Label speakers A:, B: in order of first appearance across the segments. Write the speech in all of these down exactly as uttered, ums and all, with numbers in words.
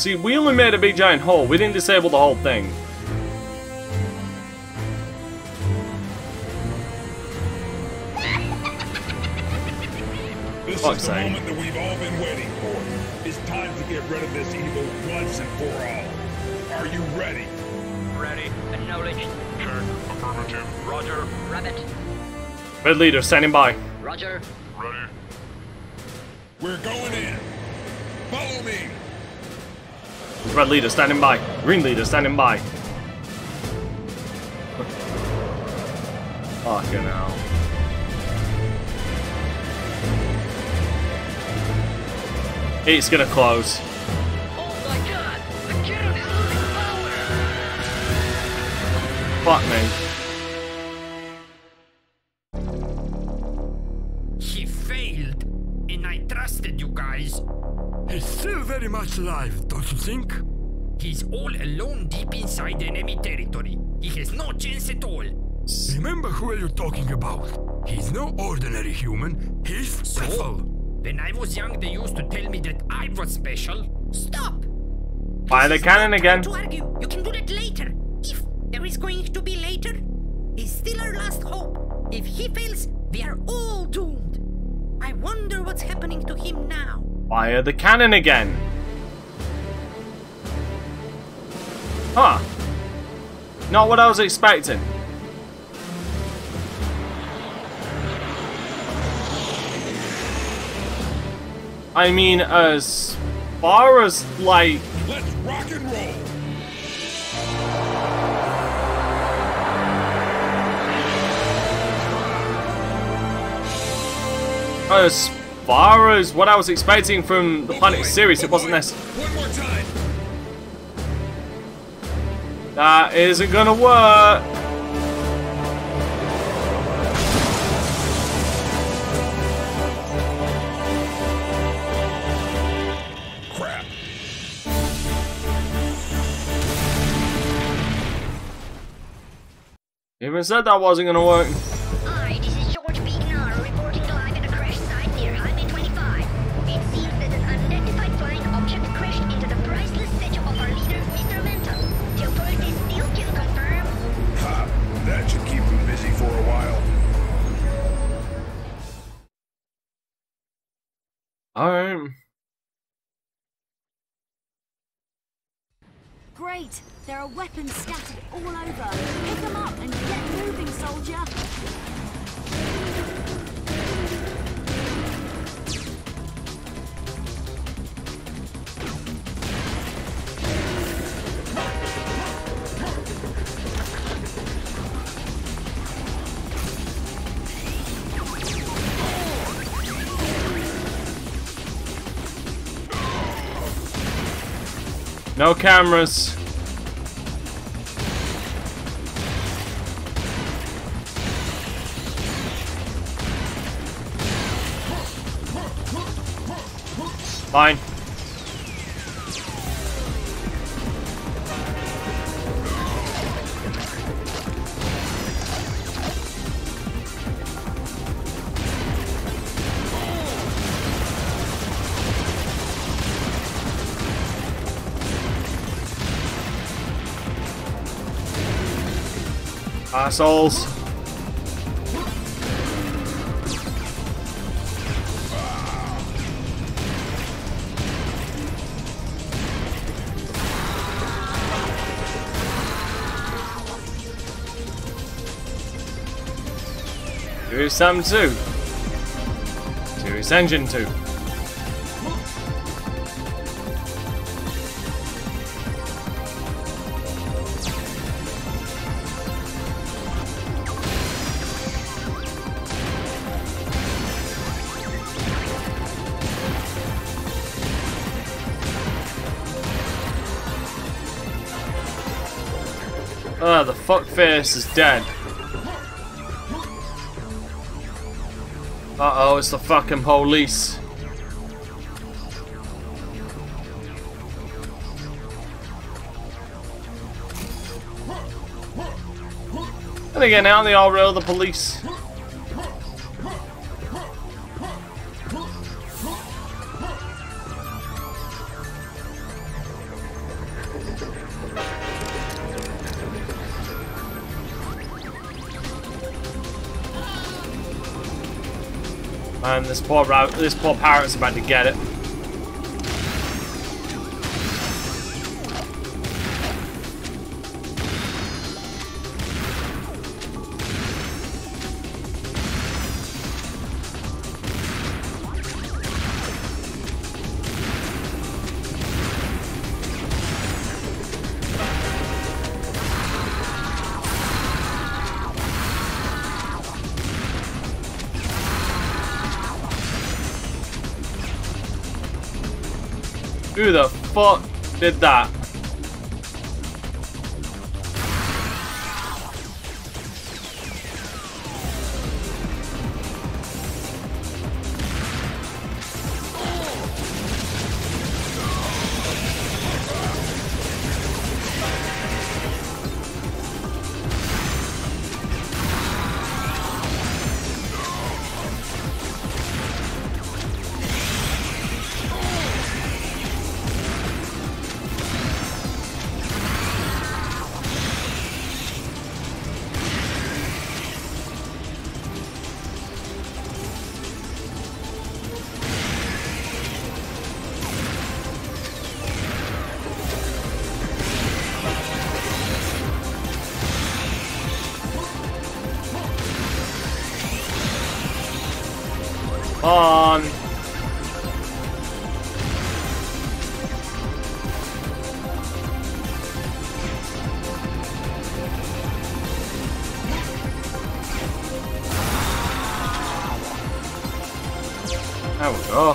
A: See, we only made a big giant hole. We didn't disable the whole thing.
B: This
A: Fuck's
B: is the
A: sake.
B: moment that we've all been waiting for. It's time to get rid of this evil once and for all. Are you ready?
C: Ready. Acknowledged.
D: Check. Affirmative.
C: Roger. Rabbit.
A: Red leader, standing by.
C: Roger.
D: Ready.
B: We're going in. Follow me.
A: Red leader, standing by. Green leader, standing by. Fucking hell. It's gonna close.
C: Oh my god! The cannon is losing
A: Fuck me.
E: He failed, and I trusted you guys. He's still very much alive, don't you think? He's all alone deep inside enemy territory. He has no chance at all. Remember who you're talking about. He's no ordinary human. He's special.
C: So? When I was young, they used to tell me that I was special. Stop!
A: Fire the cannon again.
F: To argue, you can do that later. If there is going to be later, he's still our last hope. If he fails, we are all doomed. I wonder what's happening to him now.
A: Fire the cannon again. Huh. Not what I was expecting. I mean, as far as, like...
B: Let's rock and roll.
A: As far as what I was expecting from the Planet series, it wasn't necessary.
B: One more time.
A: That isn't gonna work.
B: Crap.
A: Even said that wasn't gonna work.
G: Hi, this is George B. Gnar reporting live at a crash site near Highway twenty-five. It seems that an unidentified flying object crashed into the priceless statue of our leader, Mister Mental. The authorities still can confirm.
B: Ha! That should keep him busy for a while.
A: Alright.
H: Great! There are weapons scattered all over. Pick them up and get moving, soldier!
A: No cameras. Fine. Assholes. Here's Sam two. Here's Engine two. Ah, the fuckface is dead. Uh-oh, it's the fucking police. And again, aren't they all real, the police? And this poor ra this poor parrot's about to get it. Who the fuck did that? On. There we go.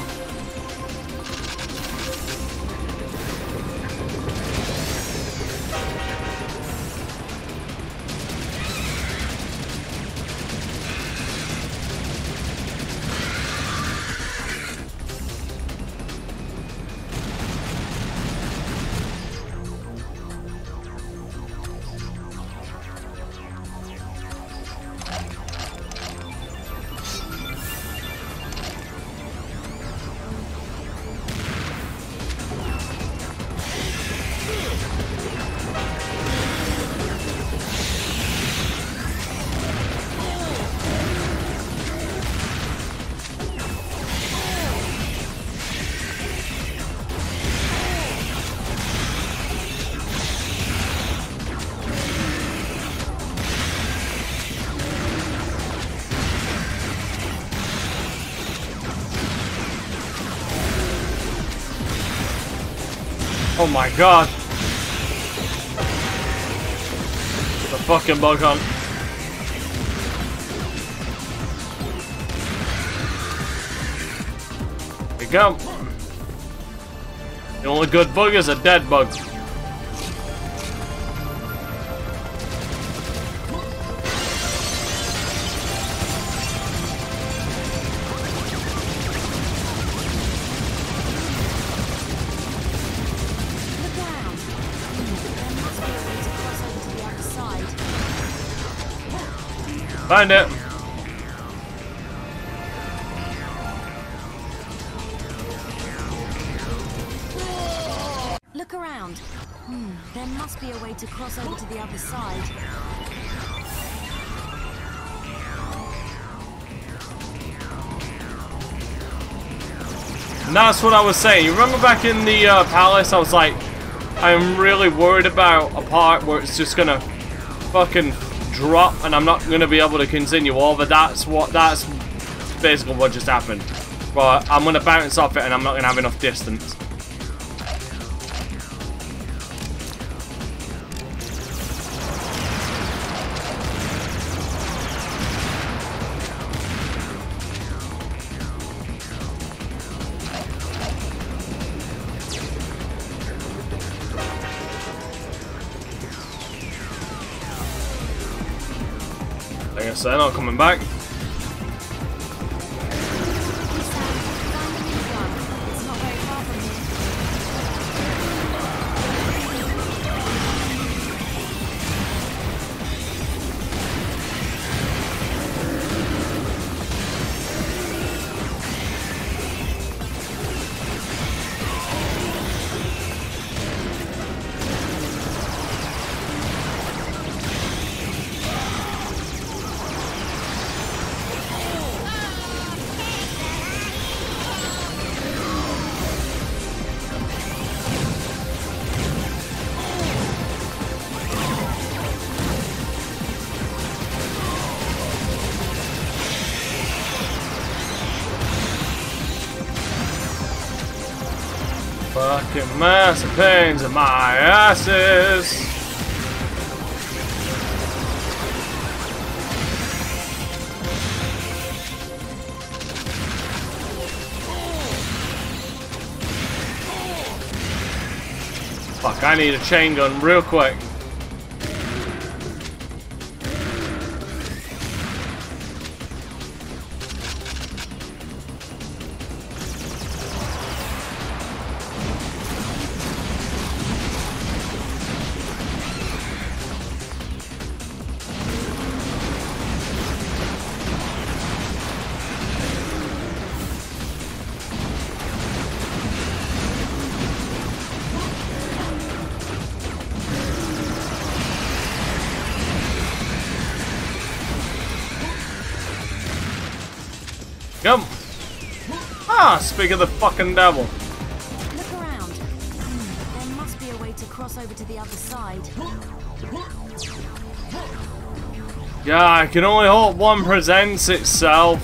A: Oh my god. The fucking bug hunt. Here we go. The only good bug is a dead bug. Find it.
H: Look around. Hmm, there must be a way to cross over to the other side.
A: And that's what I was saying. You remember back in the uh, palace, I was like, I'm really worried about a part where it's just gonna fucking drop and I'm not gonna be able to continue over. That's what that's basically what just happened. But I'm gonna bounce off it and I'm not gonna have enough distance. I guess they're not coming back. Fucking massive pains in my asses. Fuck, I need a chain gun real quick. Come. Ah, speak of the fucking devil.
H: Look around. Hmm, there must be a way to cross over to the other side.
A: Yeah, I can only hope one presents itself.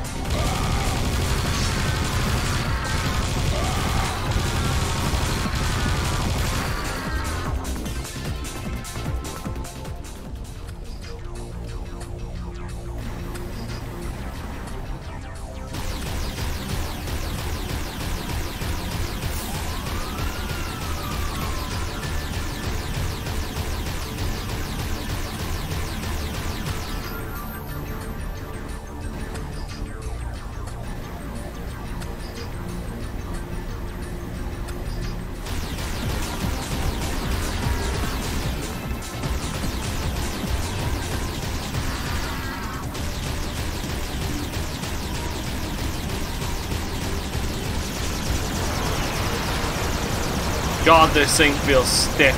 A: God, this thing feels stiff.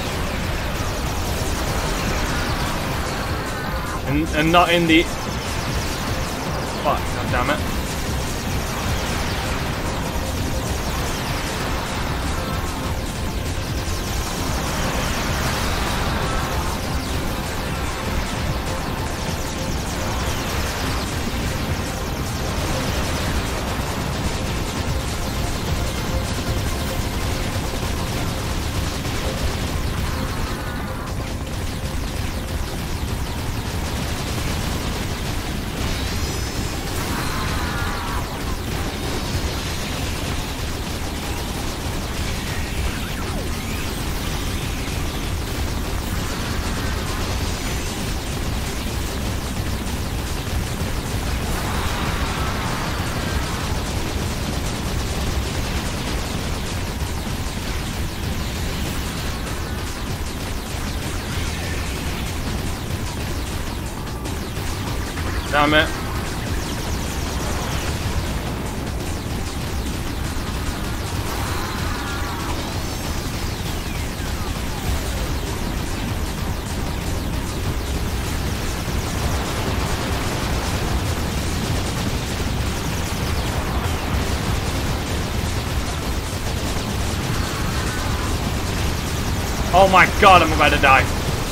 A: And, and not in the... Fuck, God damn it. Damn it. Oh my God, I'm about to die.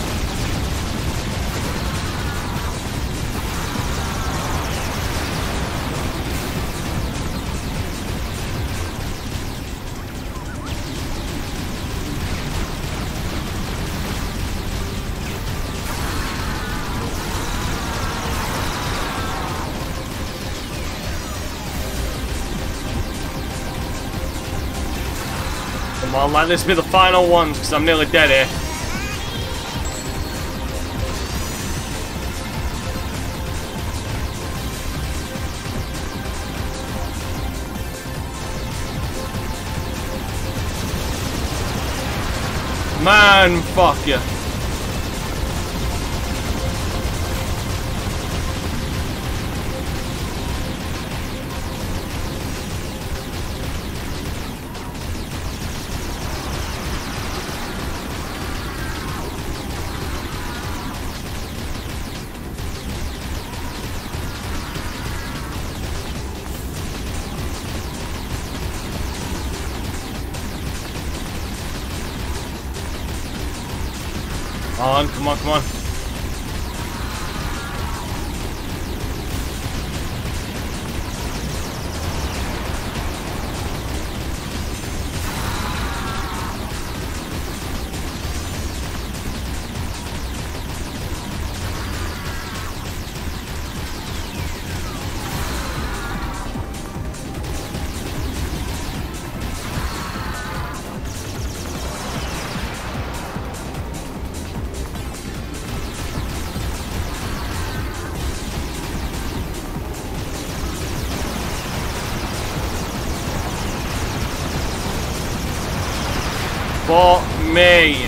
A: Come on, let this be the final one, because I'm nearly dead here. Man, fuck you. Come on, come on, come on. for me.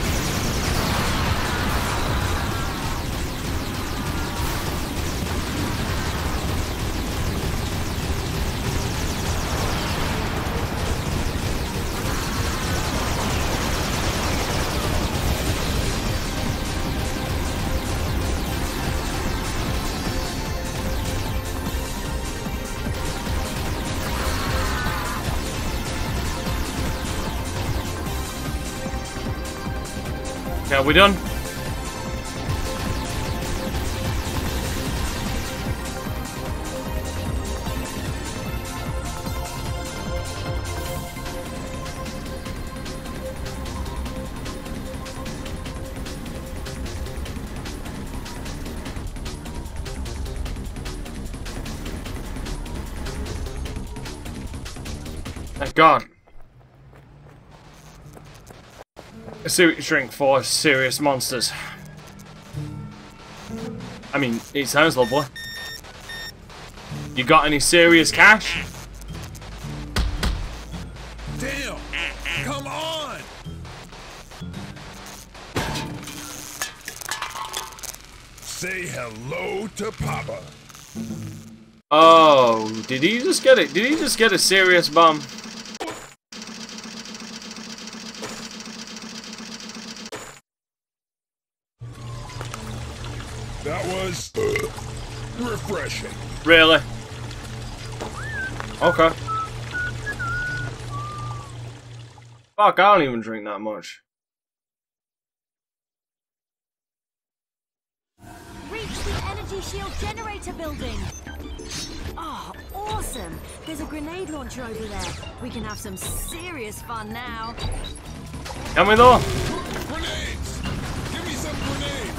A: Are we done? Thank God. A serious drink for serious monsters. I mean, it sounds lovely. You got any serious cash?
B: Damn! Come on! Say hello to Papa.
A: Oh, did he just get it? Did he just get a serious bum?
B: That was uh, refreshing.
A: Really? Okay. Fuck, I don't even drink that much.
H: Reach the energy shield generator building. Oh, awesome. There's a grenade launcher over there. We can have some serious fun now.
A: Can we though?
B: Grenades! Give me some grenades!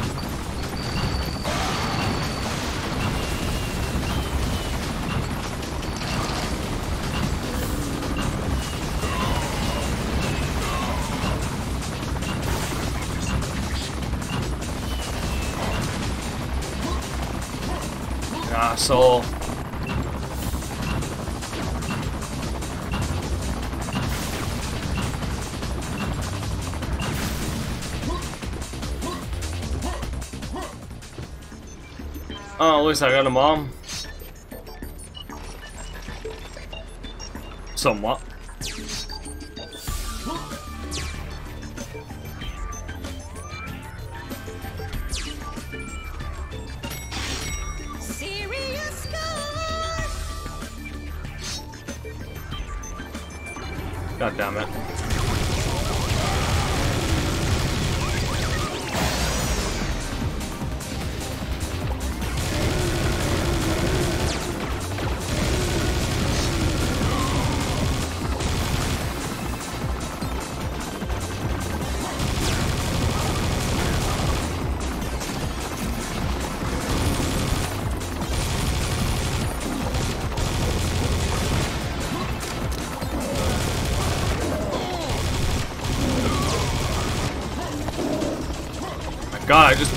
A: Asshole. Oh, at least I got them all. Somewhat. God damn it. God, I just...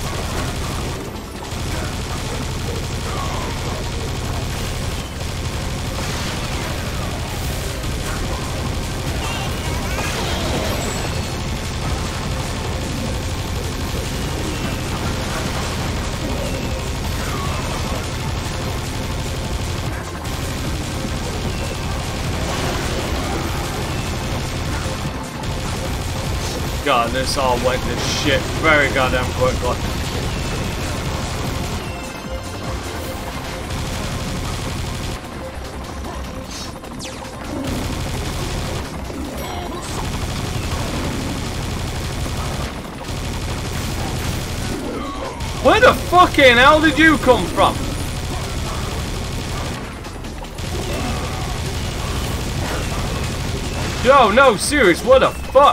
A: God, this all went to shit very goddamn quickly. Where the fucking hell did you come from? Yo, no, serious, what the fuck?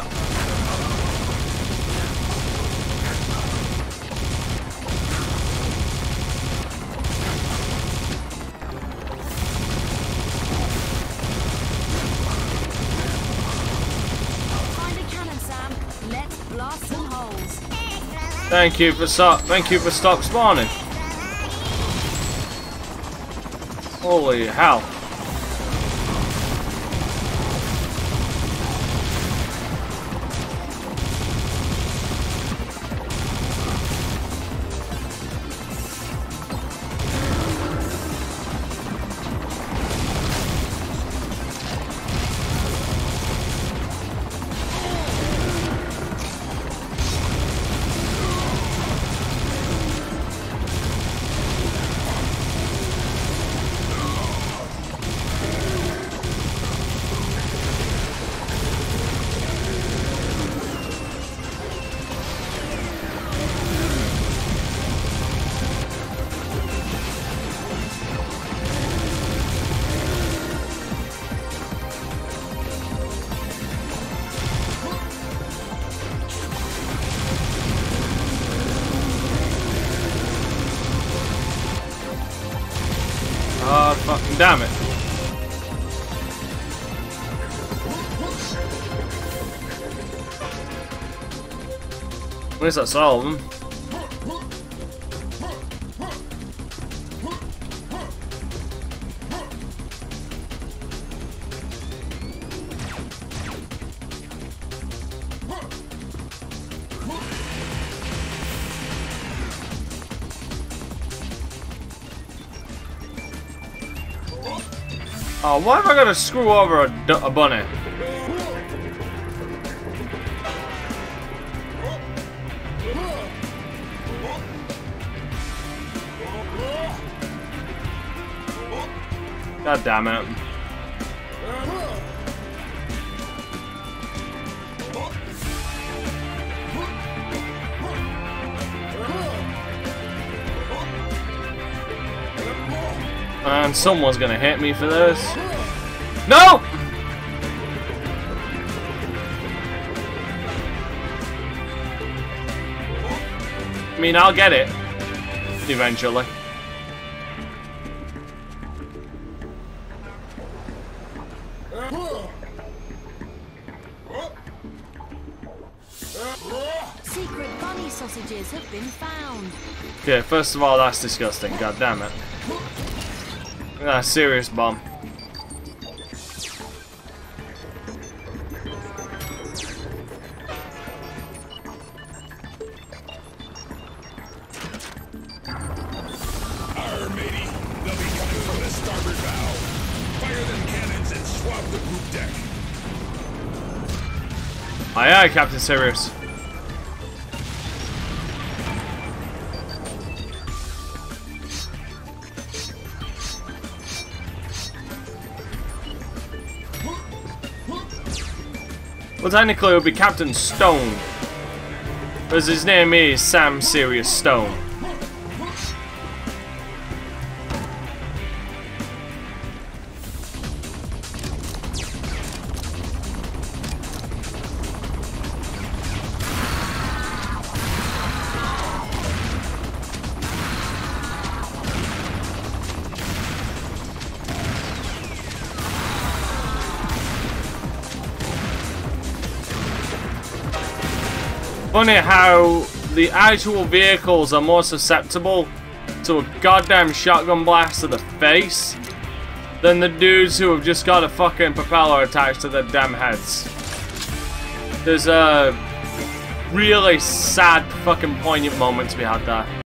A: Thank you for stop. Thank you for stop spawning. Holy hell! fucking damn it. Where's that all of them? Oh, why have I got to screw over a, d a bunny? God damn it. And someone's gonna hit me for this. No! I mean, I'll get it eventually.
H: Secret bunny sausages have been found.
A: Okay, first of all, that's disgusting. God damn it. Ah, serious bomb.
B: Arr, matey. They'll be coming from the starboard bow. Fire them cannons and swab the poop deck.
A: Aye aye, Captain Sirius. Well, technically it would be Captain Stone, because his name is Sam Sirius Stone. Funny how the actual vehicles are more susceptible to a goddamn shotgun blast to the face than the dudes who have just got a fucking propeller attached to their damn heads. There's a really sad fucking poignant moment to be had there.